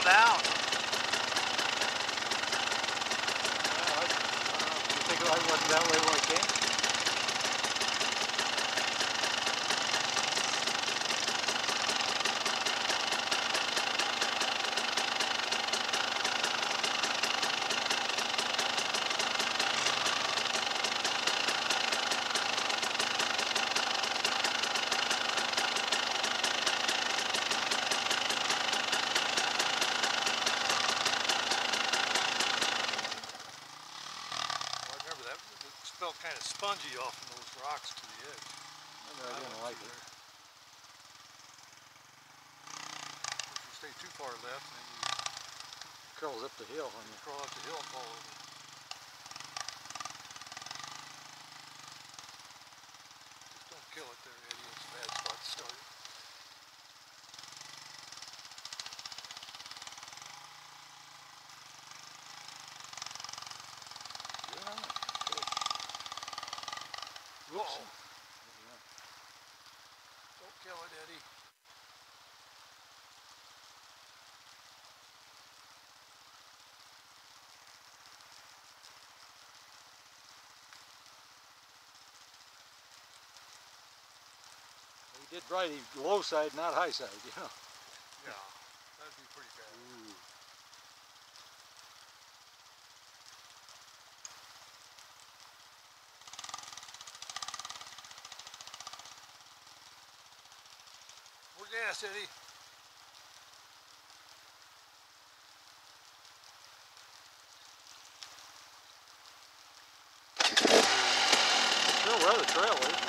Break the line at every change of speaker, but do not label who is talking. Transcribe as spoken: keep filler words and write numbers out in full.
down.
Yeah, I, I don't know. You think it wasn't that way when it came?
It felt kind of spongy off from those rocks to the edge.
I didn't like it.
If you stay too far left, then you
Curls up the hill on you.
crawl up the hill and fall over. Just don't kill it there, Eddie. It's a bad spot to start it.
Whoops.
Uh-oh. Don't kill it, Eddie.
He did right. He low side, not high side, you know.
Yeah, that'd be pretty bad.
Ooh.
More gas, Eddie.
Sure where the trail is.